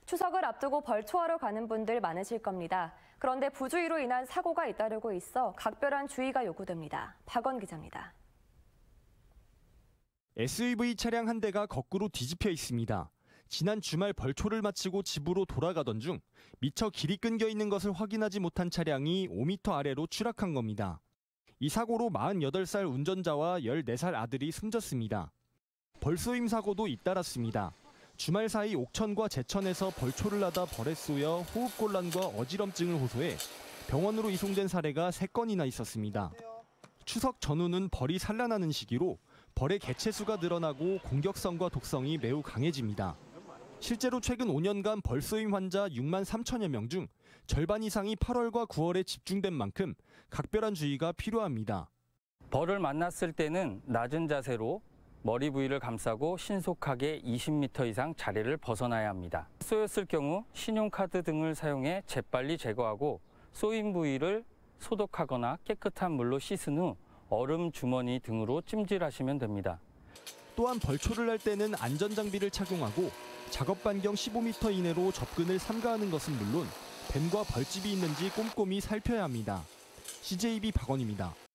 추석을 앞두고 벌초하러 가는 분들 많으실 겁니다. 그런데 부주의로 인한 사고가 잇따르고 있어 각별한 주의가 요구됩니다. 박원 기자입니다. SUV 차량 한 대가 거꾸로 뒤집혀 있습니다. 지난 주말 벌초를 마치고 집으로 돌아가던 중 미처 길이 끊겨 있는 것을 확인하지 못한 차량이 5m 아래로 추락한 겁니다. 이 사고로 48살 운전자와 14살 아들이 숨졌습니다. 벌쏘임 사고도 잇따랐습니다. 주말 사이 옥천과 제천에서 벌초를 하다 벌에 쏘여 호흡곤란과 어지럼증을 호소해 병원으로 이송된 사례가 3건이나 있었습니다. 추석 전후는 벌이 산란하는 시기로 벌의 개체수가 늘어나고 공격성과 독성이 매우 강해집니다. 실제로 최근 5년간 벌쏘임 환자 6만 3천여 명 중 절반 이상이 8월과 9월에 집중된 만큼 각별한 주의가 필요합니다. 벌을 만났을 때는 낮은 자세로 머리 부위를 감싸고 신속하게 20m 이상 자리를 벗어나야 합니다. 쏘였을 경우 신용카드 등을 사용해 재빨리 제거하고 쏘인 부위를 소독하거나 깨끗한 물로 씻은 후 얼음 주머니 등으로 찜질하시면 됩니다. 또한 벌초를 할 때는 안전장비를 착용하고 작업 반경 15m 이내로 접근을 삼가하는 것은 물론 뱀과 벌집이 있는지 꼼꼼히 살펴야 합니다. CJB 박원입니다.